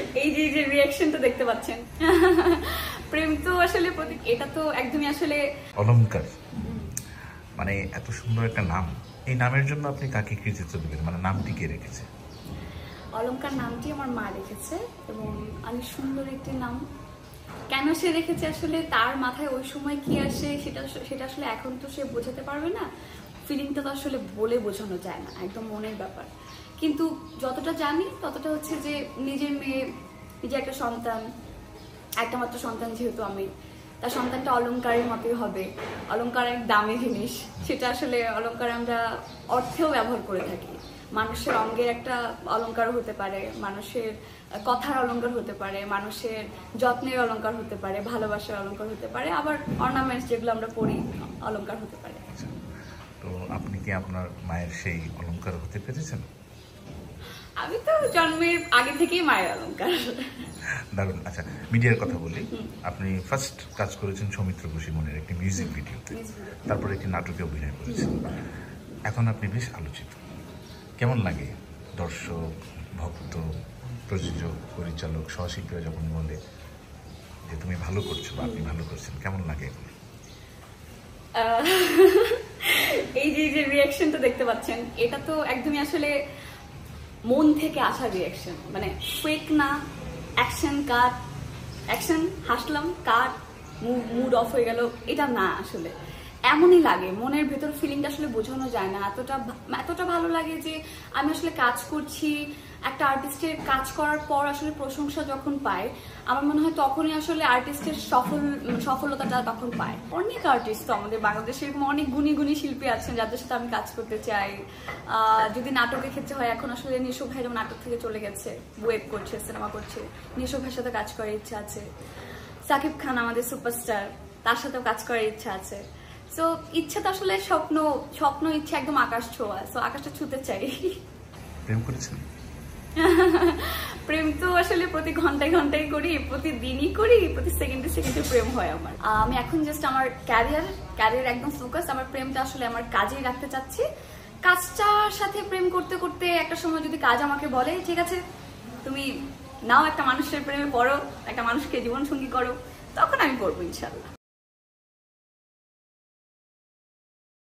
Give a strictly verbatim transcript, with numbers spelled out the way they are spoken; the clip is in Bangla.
এই যে যে রিঅ্যাকশনটা দেখতে পাচ্ছেন, প্রেম তো আসলে এটা তো একদমই আসলে অলংকার, মানে এত সুন্দর একটা নাম। এই নামের জন্য আপনি কাকে কৃতিত্ব দিবেন? মানে নামটি কে রেখেছে? অলংকার নামটি আমার মা রেখেছে এবং অনেক সুন্দর একটি নাম। কেন সে রেখেছে আসলে তার মাথায় ওই সময় কি আসে সেটা সেটা আসলে এখন তো সে বোঝাতে পারবে না। ফিলিংটা তো আসলে বলে বোঝানো যায় না, একদম মনের ব্যাপার। কিন্তু যতটা জানি ততটা হচ্ছে যে নিজের মেয়ে, নিজের একটা সন্তান, একটা মাত্র সন্তান যেহেতু আমি, তার সন্তানটা অলংকারের মতোই হবে। অলংকার এক দামি জিনিস, সেটা আসলে অলংকার আমরা অর্থেও ব্যবহার করে থাকি। মানুষের অঙ্গের একটা অলংকার হতে পারে, মানুষের কথার অলংকার হতে পারে, মানুষের যত্নের অলংকার হতে পারে, ভালোবাসার অলংকার হতে পারে, আবার অর্নামেন্টস যেগুলো আমরা পরি অলংকার হতে পারে। তো আপনি কি আপনার মায়ের সেই অলংকার হতে পেরেছেন? আমি তো জন্মের আগে থেকেই মায়ের অলংকার। দারুণ। আচ্ছা, মিডিয়ার কথা বলি। আপনি ফার্স্ট কাজ করেছেন সৌমিত্র বসিমনের একটি মিউজিক ভিডিওতে, তারপর একটি নাটকে অভিনয় করেছেন। এখন আপনি বেশ আলোচিত। কেমন লাগে দর্শক, ভক্ত, প্রযোজক, পরিচালক, সহশিল্পীরা যখন বলে যে তুমি ভালো করছো বা আপনি ভালো করছেন, কেমন লাগে? এই যে যে রিঅ্যাকশনটা দেখতে পাচ্ছেন, এটা তো একদমই আসলে মন থেকে আসা রিঅ্যাকশন, মানে ফেক না। অ্যাকশন কাট, অ্যাকশন হাসলাম, কাট, মুড অফ হয়ে গেল, এটা না। আসলে এমনই লাগে, মনের ভেতর ফিলিংটা আসলে বোঝানো যায় না। এতটা এতটা ভালো লাগে যে আমি আসলে কাজ করছি, একটা আর্টিস্টের কাজ করার পর আসলে প্রশংসা যখন পায়, আমার মনে হয় তখনই আসলে আর্টিস্টের সফল সফলতাটা তখন পায়। অনেক আর্টিস্ট তো আমাদের বাংলাদেশে এরকম অনেক গুণী গুণী শিল্পী আছেন যাদের সাথে আমি কাজ করতে চাই। যদি নাটকের ক্ষেত্রে হয়, এখন আসলে নিশো ভাই যেমন নাটক থেকে চলে গেছে, ওয়েব করছে, সিনেমা করছে, নিশো ভাইয়ের সাথে কাজ করার ইচ্ছা আছে। সাকিব খান আমাদের সুপারস্টার, তার সাথেও কাজ করার ইচ্ছা আছে। সো ইচ্ছা তো আসলে স্বপ্ন, স্বপ্ন ইচ্ছা একদম আকাশ ছোঁয়া। সো আকাশটা ছুঁতে চাই। প্রেম করেছেন? প্রেম তো আসলে প্রতি ঘন্টায় ঘন্টায় করি, প্রতিদিনই করি, প্রতি সেকেন্ডে সেকেন্ডে প্রেম হয় আমার। আমি এখন জাস্ট আমার ক্যারিয়ার ক্যারিয়ার একদম ফোকাস। আমার প্রেমটা আসলে আমার কাজেই রাখতে চাচ্ছি। কাজটার সাথে প্রেম করতে করতে একটা সময় যদি কাজ আমাকে বলে ঠিক আছে তুমি নাও একটা মানুষের প্রেমে পড়ো, একটা মানুষকে জীবন সঙ্গী করো, তখন আমি করবো ইনশাল্লাহ।